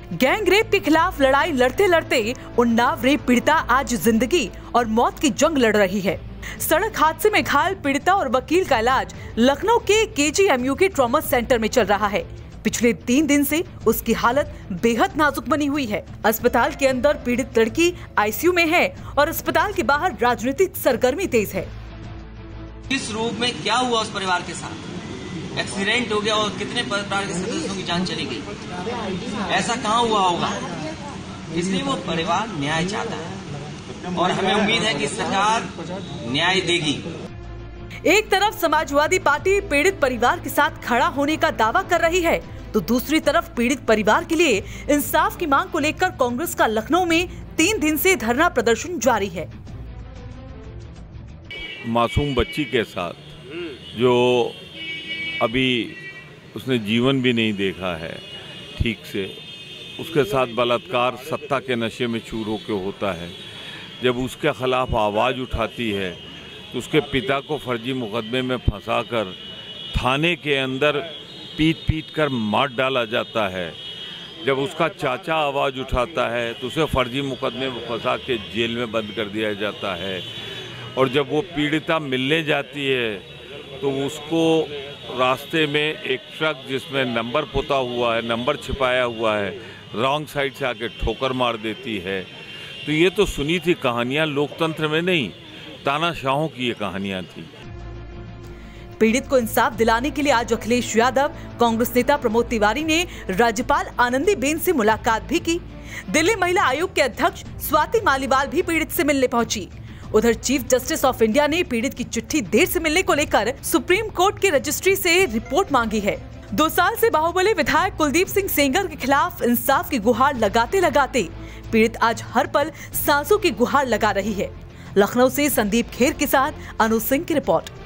Gang rape के खिलाफ लड़ाई लड़ते लड़ते उन्नाव रेप पीड़िता आज जिंदगी और मौत की जंग लड़ रही है। सड़क हादसे में घायल पीड़िता और वकील का इलाज लखनऊ के KGMU के ट्रॉमा सेंटर में चल रहा है। पिछले 3 दिन से उसकी हालत बेहद नाजुक बनी हुई है। अस्पताल के अंदर पीड़ित लड़की ICU में है और अस्पताल के बाहर राजनीतिक सरगर्मी तेज है। किस रूप में क्या हुआ उस परिवार के साथ? एक्सीडेंट हो गया और कितने परिवार के सदस्यों की जान चली गई? ऐसा कहाँ हुआ होगा? इसलिए वो परिवार न्याय चाहता है और हमें उम्मीद है कि सरकार न्याय देगी। एक तरफ समाजवादी पार्टी पीड़ित परिवार के साथ खड़ा होने का दावा कर रही है, तो दूसरी तरफ पीड़ित परिवार के लिए इंसाफ की मांग को लेकर कांग्रेस का लखनऊ में 3 दिन से धरना प्रदर्शन जारी है। मासूम बच्ची के साथ जो अभी उसने जीवन भी नहीं देखा है ठीक से, उसके साथ बलात्कार सत्ता के नशे में चूर होकर होता है। जब उसके खिलाफ आवाज़ उठाती है तो उसके पिता को फर्जी मुकदमे में फंसाकर थाने के अंदर पीट कर मार डाला जाता है। जब उसका चाचा आवाज़ उठाता है तो उसे फर्जी मुकदमे में फंसा के जेल में बंद कर दिया जाता है। और जब वो पीड़िता मिलने जाती है तो उसको रास्ते में एक ट्रक जिसमें नंबर पोता हुआ है, नंबर छिपाया हुआ है, रॉन्ग साइड से आके ठोकर मार देती है। तो ये तो सुनी थी कहानियाँ, लोकतंत्र में नहीं, तानाशाहों की ये कहानियाँ थी। पीड़ित को इंसाफ दिलाने के लिए आज अखिलेश यादव, कांग्रेस नेता प्रमोद तिवारी ने राज्यपाल आनंदीबेन से मुलाकात भी की। दिल्ली महिला आयोग के अध्यक्ष स्वाति मालीवाल भी पीड़ित से मिलने पहुंची। उधर चीफ जस्टिस ऑफ इंडिया ने पीड़ित की चिट्ठी देर से मिलने को लेकर सुप्रीम कोर्ट के रजिस्ट्री से रिपोर्ट मांगी है। 2 साल से बाहुबली विधायक कुलदीप सिंह सेंगर के खिलाफ इंसाफ की गुहार लगाते लगाते पीड़ित आज हर पल सांसों की गुहार लगा रही है। लखनऊ से संदीप खेर के साथ अनु सिंह की रिपोर्ट।